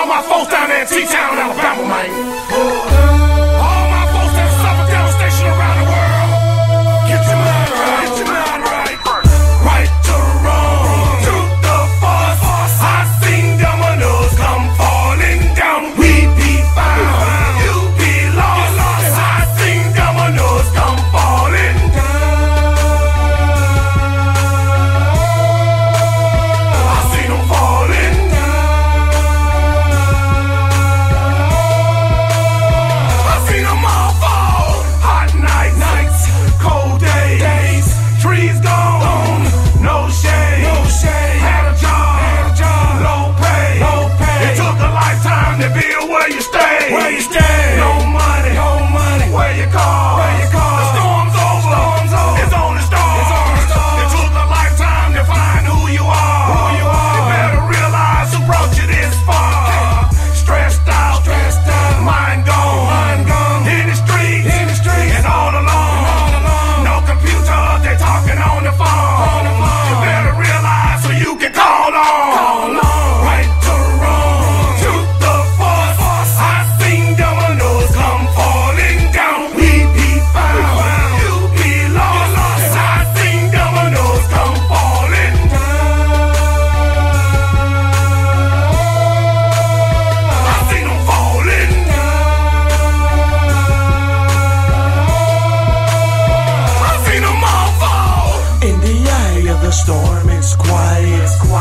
all my folks down there in T-Town, Alabama, man. All my folks that suffer devastation around the world. Get your mind right, get your mind right. Right to wrong, to the force. I seen dominoes come falling down. We be found, you be lost. I seen dominoes come falling down. I seen them falling down. I seen them all fall. Hot nights, cold days, trees gone, no shade. Had a job, low pay. It took a lifetime to build where you stay. No money, where you call. The storm's over, it's only stars. It took a lifetime to find who you are. You better realize who brought you this far. Stressed out, mind gone. In the streets, and all alone. No computer, they talking on the phone. You better realize who you can call on. Right to wrong, to the force. I seen dominoes come falling down. We be found, you be lost. I seen dominoes come falling down. I seen them falling down. I seen them all fall. In the eye of the storm, it's quiet.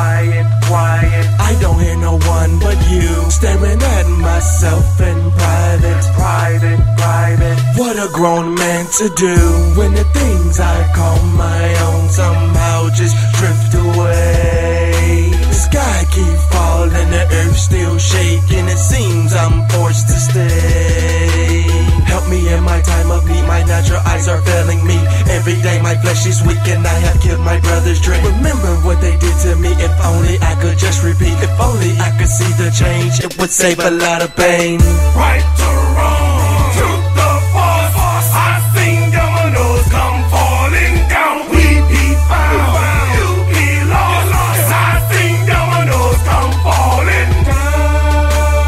I don't hear no one but you staring at myself in private. What a grown man to do when the things I call my own somehow just drift away. The sky keep falling, the earth still shaking. It seems I'm forced to stay. Help me in my time of need, my natural eyes are failing me. Every day my flesh is weak and I have killed my brother's dream. Remember what they did to me, if only I could just repeat. If only I could see the change, it would save a lot of pain. Right to wrong, to the force. I seen dominoes come falling down. We be found, you be lost. I seen dominoes come falling down.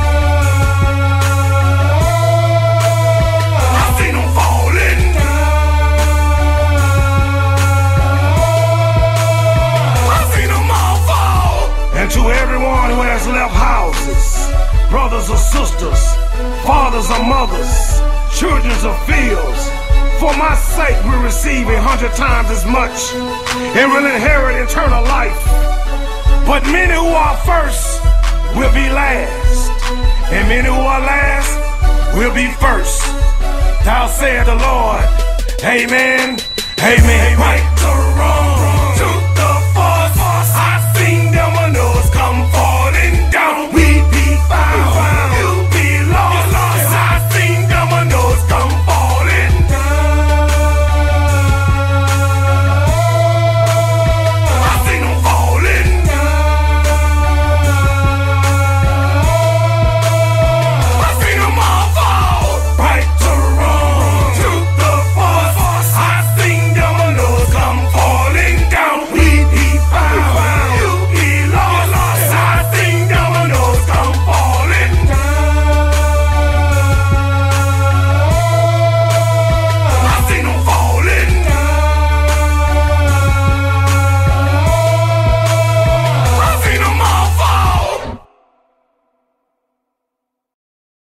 I seen them falling down. I seen them all fall. And to everyone who has left houses, brothers or sisters, fathers or mothers, children or fields, for my sake we receive 100 times as much and will inherit eternal life. But many who are first will be last, and many who are last will be first. Thou said the Lord, amen, amen. Right to wrong.